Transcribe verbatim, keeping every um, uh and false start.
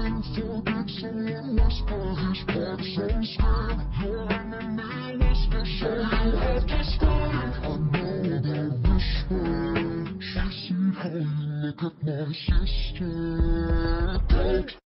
Waiting for good someone whisper his part so scared. Your enemy whisper so you have to scream. I know they're whispering. She see how you look at my sister. Don't